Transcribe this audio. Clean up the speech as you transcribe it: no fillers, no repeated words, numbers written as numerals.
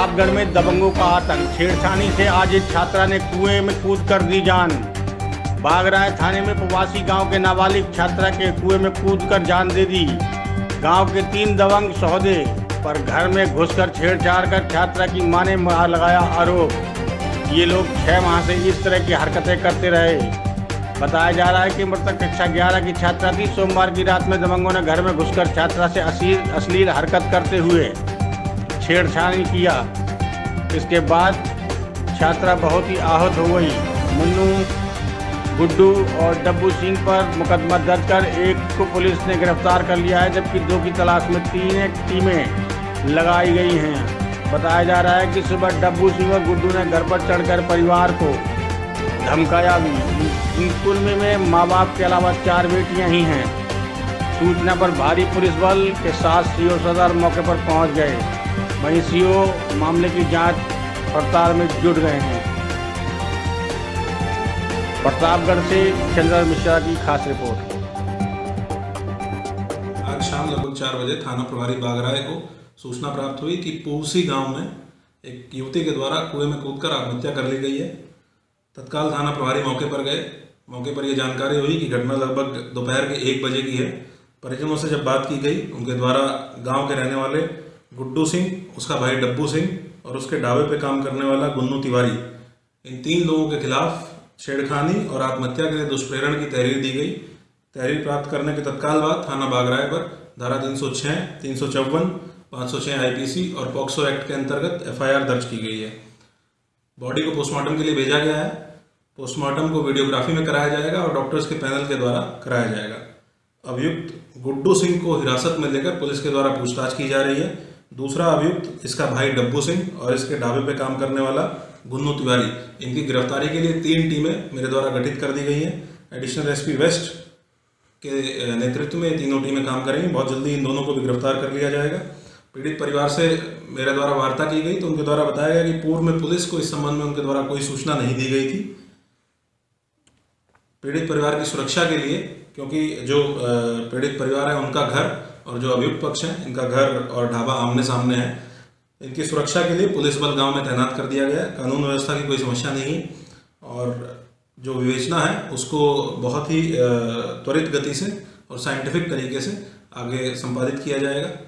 प्रतापगढ़ में दबंगों का आतंक। छेड़छानी से आज एक छात्रा ने कुएं में कूद कर दी जान। बागराय थाने में प्रवासी गांव के नाबालिग छात्रा के कुएं में कूदकर जान दे दी। गांव के 3 दबंग सौदे पर घर में घुसकर छेड़छाड़ कर छात्रा की मां ने लगाया आरोप। ये लोग 6 माह से इस तरह की हरकतें करते रहे। बताया जा रहा है कि मृतक कक्षा 11 की छात्रा थी। सोमवार की रात में दबंगों ने घर में घुसकर छात्रा से अश्लील हरकत करते हुए छेड़छाड़ी किया। इसके बाद छात्रा बहुत ही आहत हो गई। मुन्नू, गुड्डू और डब्बू सिंह पर मुकदमा दर्ज कर एक को पुलिस ने गिरफ्तार कर लिया है, जबकि 2 की तलाश में 3 टीमें लगाई गई हैं। बताया जा रहा है कि सुबह डब्बू सिंह और गुड्डू ने घर पर चढ़कर परिवार को धमकाया भी। कुल में माँ बाप के अलावा 4 बेटियां ही हैं। सूचना पर भारी पुलिस बल के साथ सीओ सदर मौके पर पहुंच गए। वहीं सीओ मामले की जांच पड़ताल में जुट गए हैं। प्रतापगढ़ से चंद्र मिश्रा की खास रिपोर्ट। आज शाम लगभग 4 बजे थाना प्रभारी बागराय को सूचना प्राप्त हुई कि पूसी गांव में एक युवती के द्वारा कुएं में कूदकर आत्महत्या कर ली गई है। तत्काल थाना प्रभारी मौके पर गए। मौके पर यह जानकारी हुई कि घटना लगभग दोपहर के 1 बजे की है। परिजनों से जब बात की गई, उनके द्वारा गांव के रहने वाले गुड्डू सिंह, उसका भाई डब्बू सिंह और उसके ढाबे पे काम करने वाला गुन्नू तिवारी, इन 3 लोगों के खिलाफ छेड़खानी और आत्महत्या के लिए दुष्प्रेरण की तहरीर दी गई। तहरीर प्राप्त करने के तत्काल बाद थाना बागराय पर धारा 306, 354, 506 IPC और पॉक्सो एक्ट के अंतर्गत FIR दर्ज की गई है। बॉडी को पोस्टमार्टम के लिए भेजा गया है। पोस्टमार्टम को वीडियोग्राफी में कराया जाएगा और डॉक्टर्स के पैनल के द्वारा कराया जाएगा। अभियुक्त गुड्डू सिंह को हिरासत में लेकर पुलिस के द्वारा पूछताछ की जा रही है। दूसरा अभियुक्त इसका भाई डब्बू सिंह और इसके ढाबे पे काम करने वाला गुन्नू तिवारी, इनकी गिरफ्तारी के लिए 3 टीमें मेरे द्वारा गठित कर दी गई हैं। एडिशनल SP वेस्ट के नेतृत्व में 3 टीमें काम करेंगी। बहुत जल्दी इन दोनों को भी गिरफ्तार कर लिया जाएगा। पीड़ित परिवार से मेरे द्वारा वार्ता की गई तो उनके द्वारा बताया गया कि पूर्व में पुलिस को इस संबंध में उनके द्वारा कोई सूचना नहीं दी गई थी। पीड़ित परिवार की सुरक्षा के लिए, क्योंकि जो पीड़ित परिवार है उनका घर और जो अभियुक्त पक्ष है इनका घर और ढाबा आमने सामने है, इनकी सुरक्षा के लिए पुलिस बल गांव में तैनात कर दिया गया है। कानून व्यवस्था की कोई समस्या नहीं है और जो विवेचना है उसको बहुत ही त्वरित गति से और साइंटिफिक तरीके से आगे संपादित किया जाएगा।